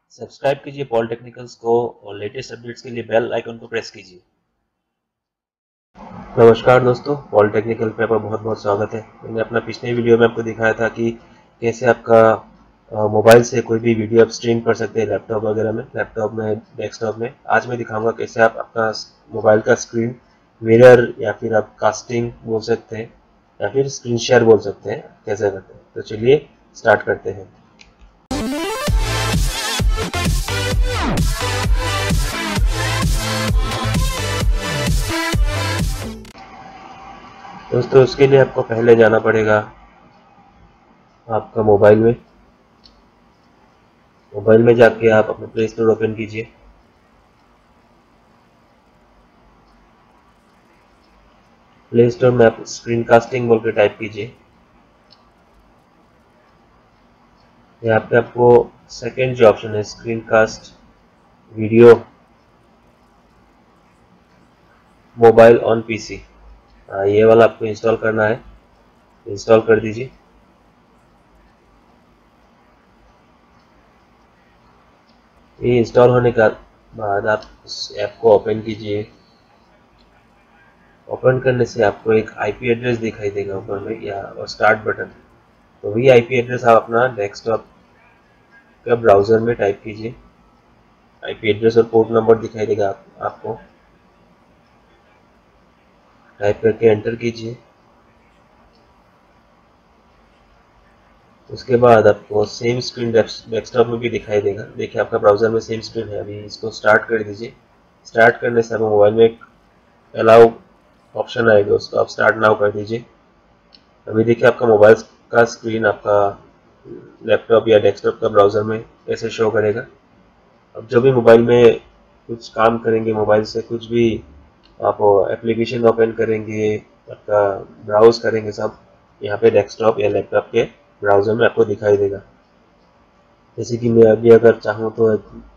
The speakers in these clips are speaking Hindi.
सब्सक्राइब कीजिए पॉलिटेक्निकल्स को और लेटेस्ट अपडेट्स के लिए बेल आइकन को प्रेस कीजिए। नमस्कार दोस्तों, पॉलिटेक्निकल पे आपका बहुत बहुत स्वागत है। मैंने अपना पिछले वीडियो में आपको दिखाया था कि कैसे आपका मोबाइल से कोई भी वीडियो आप स्ट्रीम कर सकते हैं लैपटॉप वगैरह में, लैपटॉप में, डेस्कटॉप में। आज मैं दिखाऊंगा कैसे आप अपना मोबाइल का स्क्रीन मिरर या फिर आप कास्टिंग बोल सकते हैं या फिर स्क्रीन शेयर बोल सकते हैं, कैसे करते हैं। तो चलिए स्टार्ट करते हैं। दोस्तों उसके लिए आपको पहले जाना पड़ेगा आपका मोबाइल में जाके आप अपना प्ले स्टोर ओपन कीजिए। प्ले स्टोर में आप स्क्रीन कास्टिंग बोल के टाइप कीजिए। यहाँ पे आपको सेकेंड जो ऑप्शन है screen cast video mobile on PC, ये वाला आपको इंस्टॉल करना है। इंस्टॉल कर दीजिए। ये इंस्टॉल होने के बाद आप इस ऐप को ओपन कीजिए। ओपन करने से आपको एक आईपी एड्रेस दिखाई देगा ऊपर में या और स्टार्ट बटन। तो वही आईपी एड्रेस आप अपना डेस्कटॉप का ब्राउजर में टाइप कीजिए। आईपी एड्रेस और पोर्ट नंबर दिखाई देगा आपको। टाइप करके एंटर कीजिए। उसके बाद आपको सेम स्क्रीन डेस्कटॉप में भी दिखाई देगा। देखिए आपका ब्राउजर में सेम स्क्रीन है। अभी इसको स्टार्ट कर दीजिए। स्टार्ट करने से आपको मोबाइल में एक अलाउ ऑप्शन आएगा, उसको आप स्टार्ट नाउ कर दीजिए। अभी देखिए आपका मोबाइल का स्क्रीन आपका लैपटॉप या डेस्कटॉप का ब्राउजर में कैसे शो करेगा। अब जब भी मोबाइल में कुछ काम करेंगे, मोबाइल से कुछ भी आप एप्लीकेशन ओपन करेंगे, आपका ब्राउज करेंगे, सब यहाँ पे डेस्कटॉप या लैपटॉप के ब्राउजर में आपको दिखाई देगा। जैसे कि मैं अभी अगर चाहूँ तो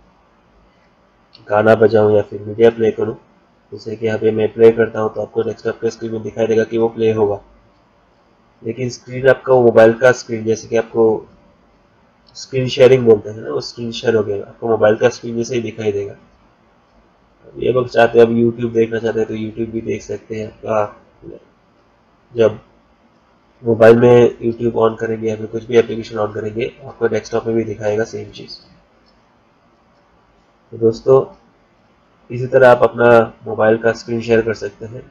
गाना बजाऊँ या फिर मीडिया प्ले करूँ, जैसे कि यहाँ पे मैं प्ले करता हूँ तो आपको डेस्कटॉप के स्क्रीन में दिखाई देगा कि वो प्ले होगा। लेकिन स्क्रीन आपका मोबाइल का स्क्रीन, जैसे कि आपको स्क्रीन शेयरिंग बोलते हैं ना, वो स्क्रीन शेयर हो गया, आपको मोबाइल का स्क्रीन जैसे ही दिखाई देगा। ये लोग चाहते हैं अब यूट्यूब देखना चाहते हैं तो यूट्यूब भी देख सकते हैं। आपका जब मोबाइल में यूट्यूब ऑन करेंगे या फिर कुछ भी एप्लीकेशन ऑन करेंगे, आपको डेस्कटॉप में भी दिखाएगा सेम चीज़। तो दोस्तों इसी तरह आप अपना मोबाइल का स्क्रीन शेयर कर सकते हैं।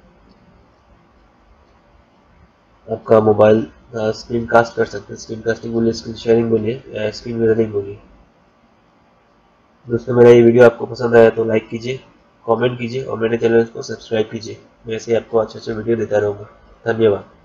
आपका मोबाइल स्क्रीन कास्ट कर सकते हैं। स्क्रीन कास्टिंग बोलिए, स्क्रीन शेयरिंग बोलिए या स्क्रीन मिररिंग बोलिए। दोस्तों मेरा ये वीडियो आपको पसंद आया तो लाइक कीजिए, कमेंट कीजिए और मेरे चैनल को सब्सक्राइब कीजिए। मैं ऐसे आपको अच्छे अच्छे वीडियो देता रहूँगा। धन्यवाद।